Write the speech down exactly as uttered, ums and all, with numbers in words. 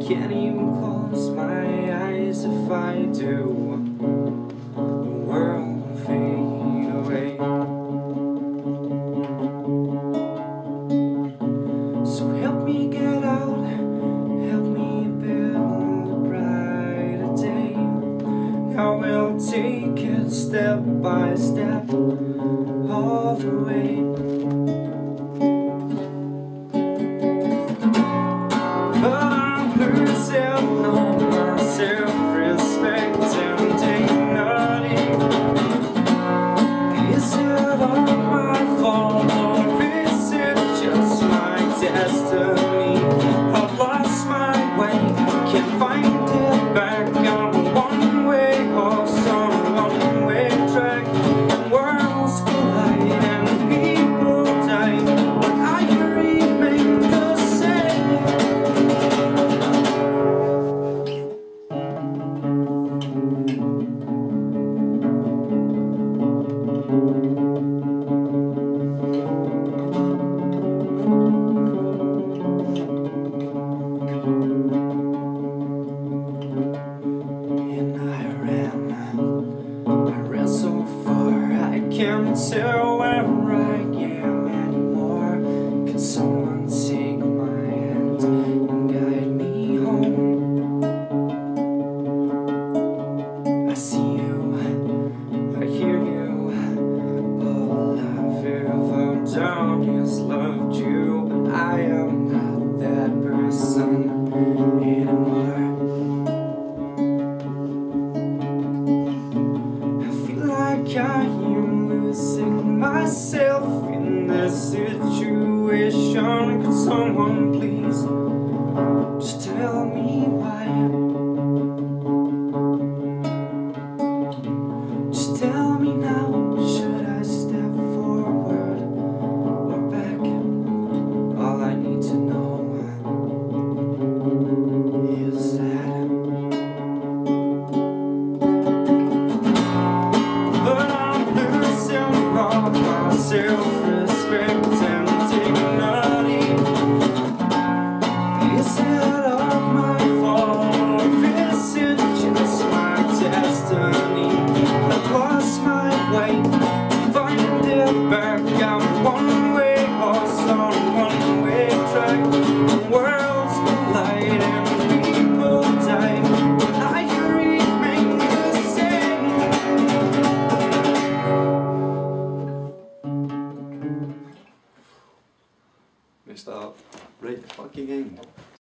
can't even close my eyes. If I do, the world will fade away. So help me get out, help me build a brighter day. I will take it step by step, all the way. But I'm losing all my self-respect and dignity. Is it all my fault, or is it just my destiny? I've lost my way, can't find it back. I'm a one-way horse on a one-way track. Worlds collide and people die, but I remain the same. Can't tell where I am anymore. Can someone take my hand and guide me home? I see you, I hear you. All I've ever done is loved you, but I am not that person anymore. I feel like I am losing myself in this situation. Could someone please just tell me why? Just tell me now, should I step forward or back? All I need to know is that. But I'm losing all my self-respect and dignity. Is it all my fault, or is it just my destiny? I've lost my way, find it back. I'm a one-way horse on a one-way track. Worlds collide and people die, but I remain the same. Messed up right the fucking end.